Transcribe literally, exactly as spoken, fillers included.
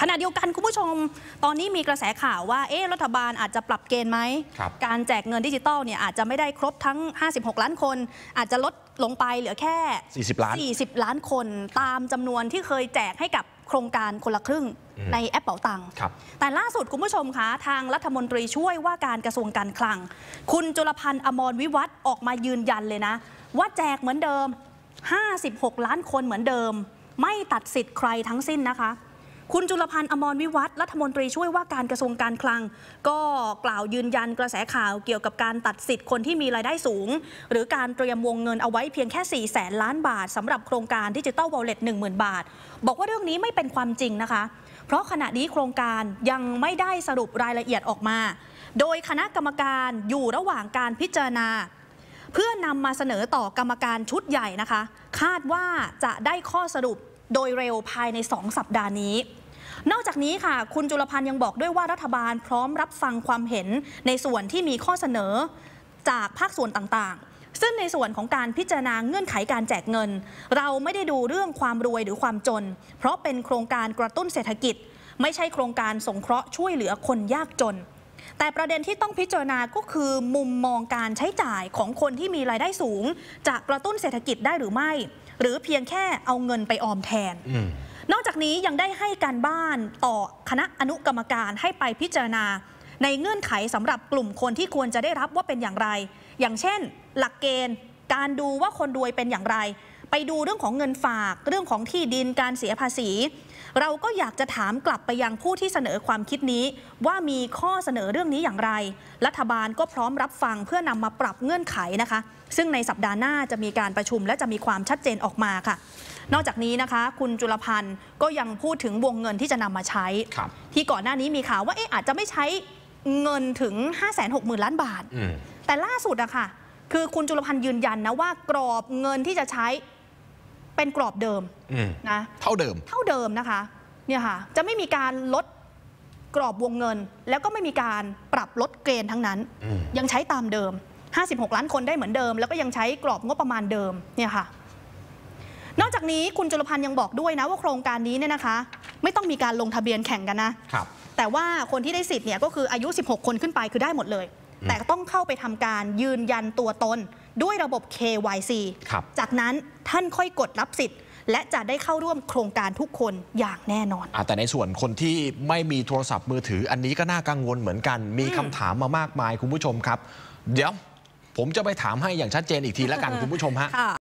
ขณะเดียวกันคุณผู้ชมตอนนี้มีกระแสข่าวว่าเอ๊ะรัฐบาลอาจจะปรับเกณฑ์ไหมการแจกเงินดิจิตอลเนี่ยอาจจะไม่ได้ครบทั้งห้าสิบหกล้านคนอาจจะลดลงไปเหลือแค่สี่สิบล้านสี่สิบล้านคนตามจำนวนที่เคยแจกให้กับโครงการคนละครึ่งในแอปเป๋าตังค์แต่ล่าสุดคุณผู้ชมคะทางรัฐมนตรีช่วยว่าการกระทรวงการคลังคุณจุลพันธ์อมรวิวัฒน์ออกมายืนยันเลยนะว่าแจกเหมือนเดิมห้าสิบหกล้านคนเหมือนเดิมไม่ตัดสิทธิ์ใครทั้งสิ้นนะคะคุณจุลพันธ์อมรวิวัฒน์รัฐมนตรีช่วยว่าการกระทรวงการคลังก็กล่าวยืนยันกระแสข่าวเกี่ยวกับการตัดสิทธิ์คนที่มีรายได้สูงหรือการเตรียมวงเงินเอาไว้เพียงแค่สี่แสนล้านบาทสำหรับโครงการดิจิทัลวอลเล็ต หนึ่งหมื่น บาทบอกว่าเรื่องนี้ไม่เป็นความจริงนะคะเพราะขณะนี้โครงการยังไม่ได้สรุปรายละเอียดออกมาโดยคณะกรรมการอยู่ระหว่างการพิจารณาเพื่อนำมาเสนอต่อกรรมการชุดใหญ่นะคะคาดว่าจะได้ข้อสรุปโดยเร็วภายในสองสัปดาห์นี้นอกจากนี้ค่ะคุณจุลพันธ์ยังบอกด้วยว่ารัฐบาลพร้อมรับฟังความเห็นในส่วนที่มีข้อเสนอจากภาคส่วนต่างๆซึ่งในส่วนของการพิจารณาเงื่อนไขการแจกเงินเราไม่ได้ดูเรื่องความรวยหรือความจนเพราะเป็นโครงการกระตุ้นเศรษฐกิจไม่ใช่โครงการสงเคราะห์ช่วยเหลือคนยากจนแต่ประเด็นที่ต้องพิจารณาก็คือมุมมองการใช้จ่ายของคนที่มีรายได้สูงจะกระตุ้นเศรษฐกิจได้หรือไม่หรือเพียงแค่เอาเงินไปออมแทนนอกจากนี้ยังได้ให้การบ้านต่อคณะอนุกรรมการให้ไปพิจารณาในเงื่อนไขสำหรับกลุ่มคนที่ควรจะได้รับว่าเป็นอย่างไรอย่างเช่นหลักเกณฑ์การดูว่าคนรวยเป็นอย่างไรไปดูเรื่องของเงินฝากเรื่องของที่ดินการเสียภาษีเราก็อยากจะถามกลับไปยังผู้ที่เสนอความคิดนี้ว่ามีข้อเสนอเรื่องนี้อย่างไรรัฐบาลก็พร้อมรับฟังเพื่อนำมาปรับเงื่อนไขนะคะซึ่งในสัปดาห์หน้าจะมีการประชุมและจะมีความชัดเจนออกมาค่ะนอกจากนี้นะคะคุณจุลพันธ์ก็ยังพูดถึงวงเงินที่จะนำมาใช้ที่ก่อนหน้านี้มีข่าวว่าเอ๊ะอาจจะไม่ใช้เงินถึง ห้าแสนหกหมื่น ล้านบาทแต่ล่าสุดอะค่ะคือคุณจุลพันธ์ยืนยันนะว่ากรอบเงินที่จะใช้เป็นกรอบเดิมนะเท่าเดิมเท่าเดิมนะคะเนี่ยค่ะจะไม่มีการลดกรอบวงเงินแล้วก็ไม่มีการปรับลดเกณฑ์ทั้งนั้นยังใช้ตามเดิมห้าสิบหกล้านคนได้เหมือนเดิมแล้วก็ยังใช้กรอบงบประมาณเดิมเนี่ยค่ะนอกจากนี้คุณจุลพันธ์ยังบอกด้วยนะว่าโครงการนี้เนี่ยนะคะไม่ต้องมีการลงทะเบียนแข่งกันนะครับแต่ว่าคนที่ได้สิทธิ์เนี่ยก็คืออายุสิบหกคนขึ้นไปคือได้หมดเลยแต่ต้องเข้าไปทำการยืนยันตัวตนด้วยระบบ เค วาย ซี จากนั้นท่านค่อยกดรับสิทธิ์และจะได้เข้าร่วมโครงการทุกคนอย่างแน่นอนแต่ในส่วนคนที่ไม่มีโทรศัพท์มือถืออันนี้ก็น่ากังวลเหมือนกันมีคำถามมามากมายคุณผู้ชมครับเดี๋ยวผมจะไปถามให้อย่างชัดเจนอีกทีแล้วกันคุณผู้ชมฮะ